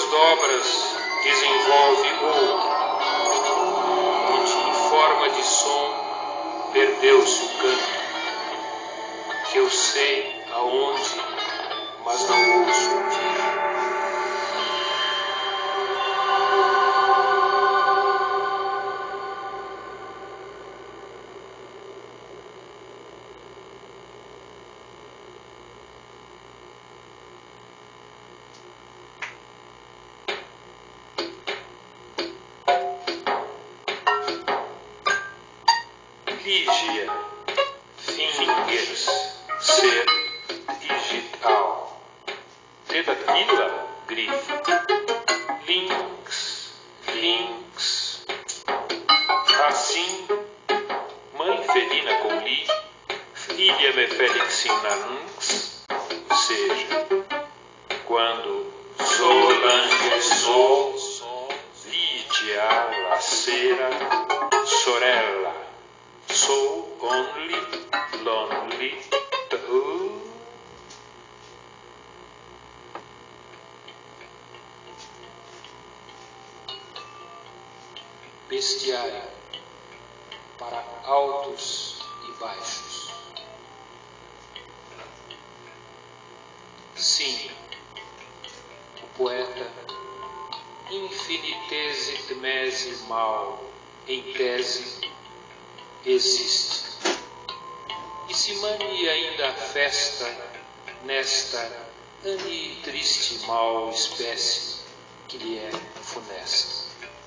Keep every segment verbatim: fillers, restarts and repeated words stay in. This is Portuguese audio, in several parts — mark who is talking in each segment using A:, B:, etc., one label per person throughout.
A: dobras desenvolve outro, onde em forma de som perdeu-se o canto, que eu sei aonde, mas não ouço ouvir. Lígia, fingers, ser digital. Tedaquila, grifo. Links, links. Assim, mãe felina com li, filha me felixinanx, ou seja, quando Solange sou, Lídia lacera, sorella. So only, lonely, oh. Bestiário para altos e baixos. Sim, o poeta infinitesimal em tese existe. E se mane ainda a festa nesta anitriste mal espécie que lhe é funesta.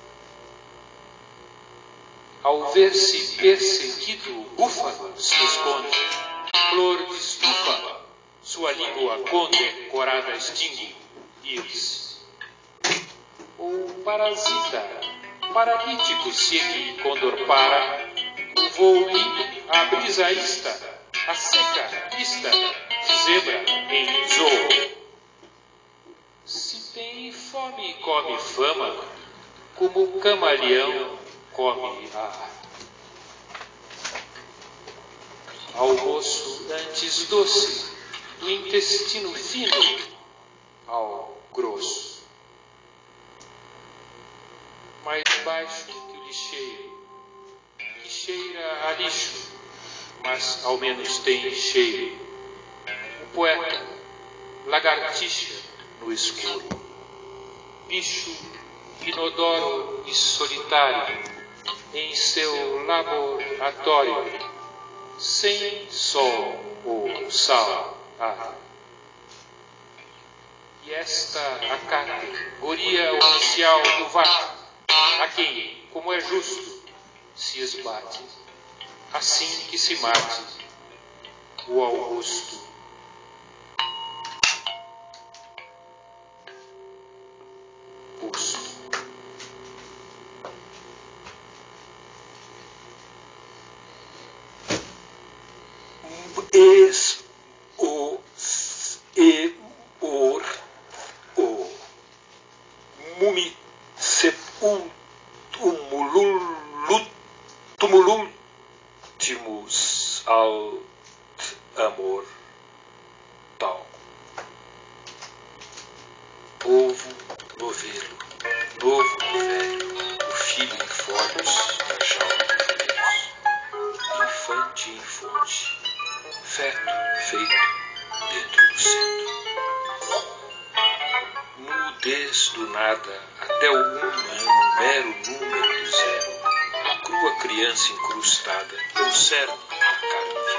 A: Ao ver-se perseguido, o búfalo se esconde, flor de estufa, sua língua condecorada extingue, íris. O parasita, paralítico segue condor para, o voo limpo, a brisa ista, a seca ista, zebra em zoo. Se tem fome, come fama, como o camaleão come a almoço antes doce, do intestino fino ao grosso. Mais baixo que o lixeiro, que cheira a lixo, mas ao menos tem cheiro. O poeta, lagartixa no escuro, bicho inodoro e solitário, em seu laboratório, sem sol ou sal. Ah. E esta a categoria oficial do vácuo, a quem, como é justo, se esbate, assim que se mate o Augusto. Busto. Es o e or o mumi sepultum tumulutimus alt amor tal. Povo novelo, novo velho, o filho em folhos, jaula de filhos, infante em fonte, feto feito dentro do centro. Nudez do nada até o um é um mero número do zero, a crua criança incrustada, um certo a carne